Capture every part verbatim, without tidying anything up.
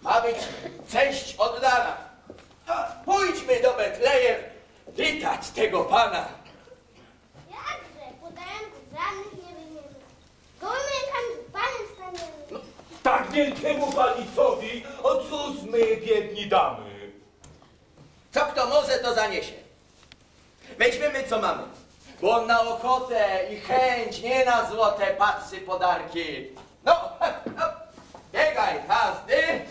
ma być ceść oddana. A pójdźmy do Betlejem witać tego Pana. Jakże, podarunków żadnych nie weźmiemy. Gołymi rękami z Panem staniemy. No, tak wielkiemu panicowi, o cóż my biedni damy? Co kto może, to zaniesie. Weźmiemy, co mamy, bo on na ochotę i chęć, nie na złote patrzy podarki. No, no, biegaj każdy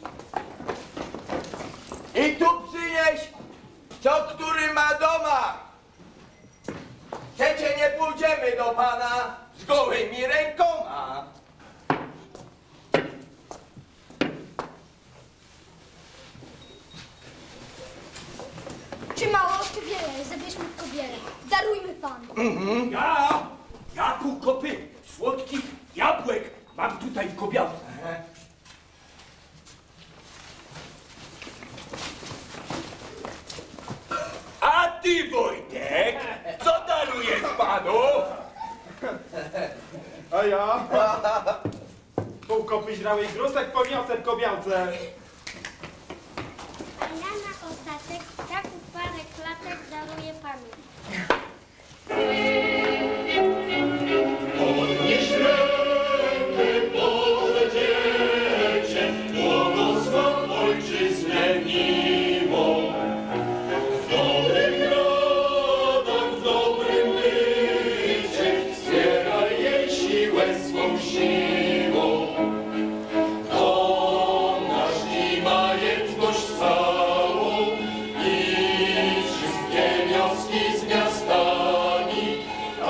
i tu przynieś, co który ma doma. Przecie nie pójdziemy do Pana z gołymi rękoma. Czy mało, czy wiele, zabierzmy w kobielę. Darujmy Panu. Mhm. Ja, ja pół kopy słodkich jabłek mam tutaj w kobiałce. A ty, Wojtek, co darujesz panu? A ja? Pół kopy źrały grusek poniosę w kobiałce. A ja na ostatek taką parę klatek daruję Panu. Podnieś rękę, Boże Dziecię, błogosław Ojczyznę miłą. W dobrych grodach, w dobrym bycie, wspieraj jej siłę swą siłą. Dom nasz i majątność całą i wszystkie wioski z miastami,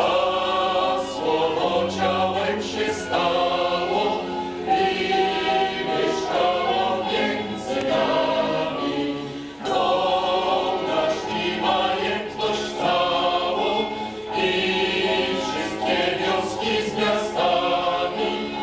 a słowo ciałem się stało i mieszkało między nami. Dom nasz i majątność całą i wszystkie wioski z miastami,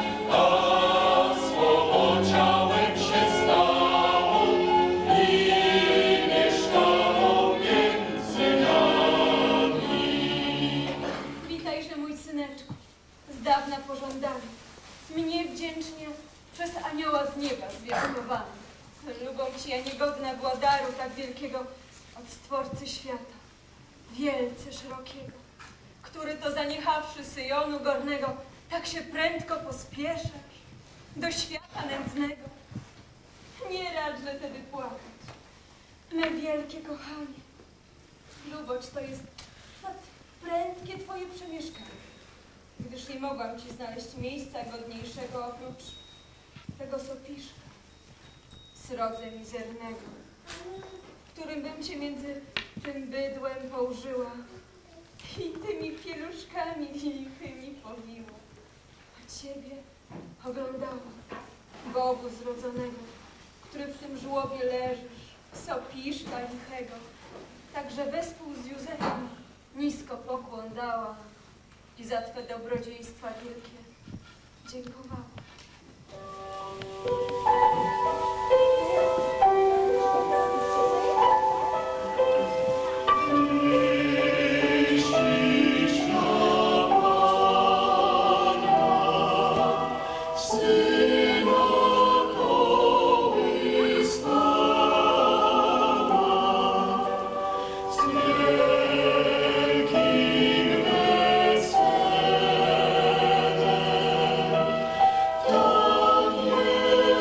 a słowo ciałem się stało i mieszkało między nami. Witajże, mój syneczku, z dawna pożądany, mnie wdzięcznie przez anioła z nieba zwiastowany. Lubą ci, ja niegodna była daru tak wielkiego od Stwórcy świata, wielce szerokiego, który to zaniechawszy Syjonu gornego, tak się prędko pospieszasz do świata nędznego. Nie radźże tedy płakać, me wielkie kochanie, luboć to jest nad prędkie twoje przemieszkanie, gdyż nie mogłam ci znaleźć miejsca godniejszego oprócz tego sopiszka, srodze mizernego, którym bym cię między tym bydłem położyła i tymi pieluszkami lichymi powiła, a ciebie oglądała, Bogu zrodzonego, który w tym żłobie leżysz, sopiszka lichego, także wespół z Józefem nisko pokłon dała i za twe dobrodziejstwa wielkie dziękowała. Tam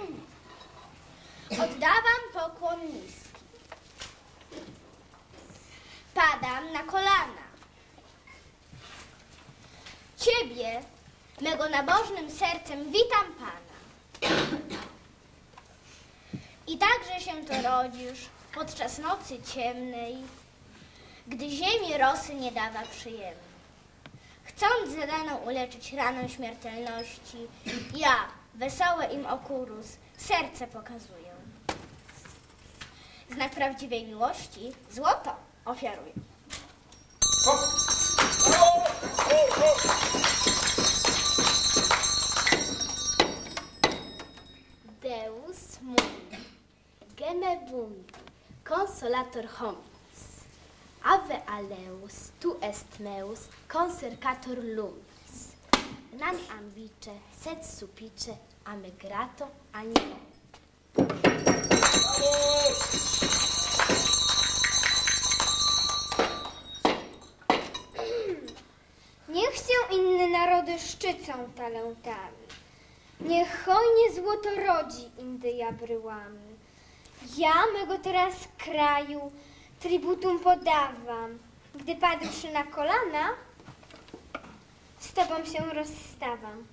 Oddawam pokłon niski. Padam na kolana. Ciebie, mego nabożnym sercem, witam Pana. I także się to rodzisz podczas nocy ciemnej, gdy ziemi rosy nie dawa przyjemnej. Chcąc zadaną uleczyć ranę śmiertelności, ja, wesoły im okurus, serce pokazuję. Znak prawdziwej miłości, złoto ofiaruję. Deus mundi, gemebundi, consolator hominis. Ave aleus, tu est meus, consercator lumis. Non ambice, sed supice, ame grato animo. Niech się inne narody szczycą talentami. Niech hojnie złoto rodzi Indyja bryłami. Ja mego teraz kraju tributum podawam. Gdy padłszy na kolana, z tobą się rozstawam.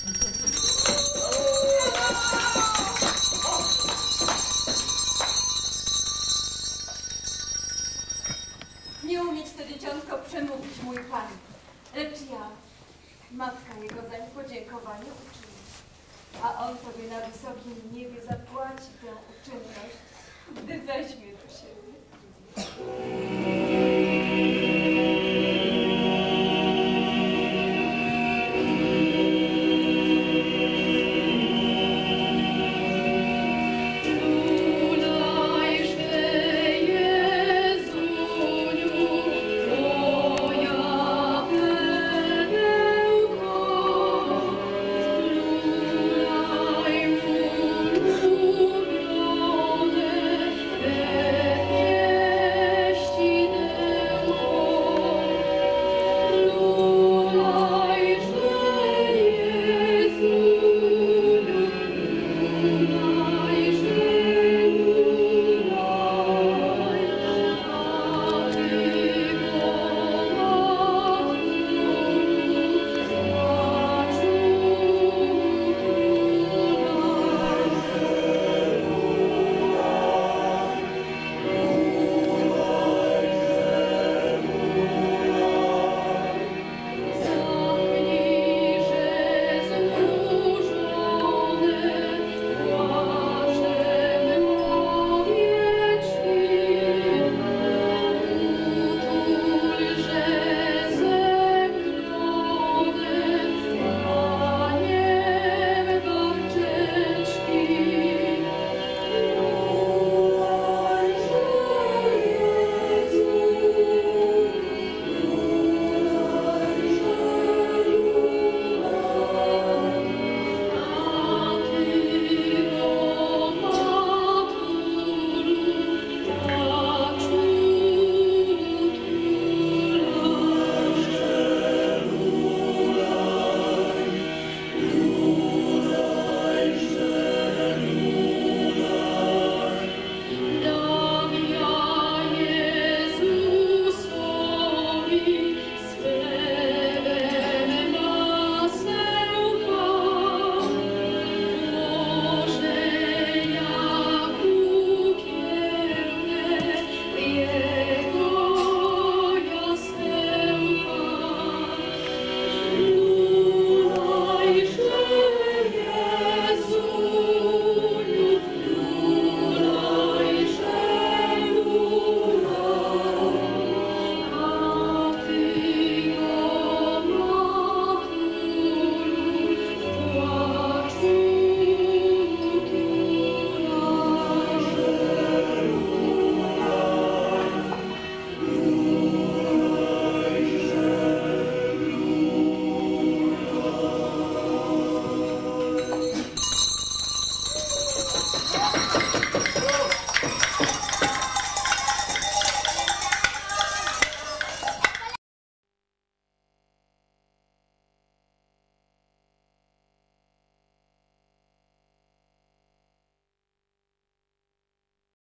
Nie umieć to dzieciątko przemówić, mój Pan. Lecz ja, matka jego, zań podziękowanie uczyni. A on tobie na wysokim niebie zapłaci tę uczynność, gdy weźmie do siebie.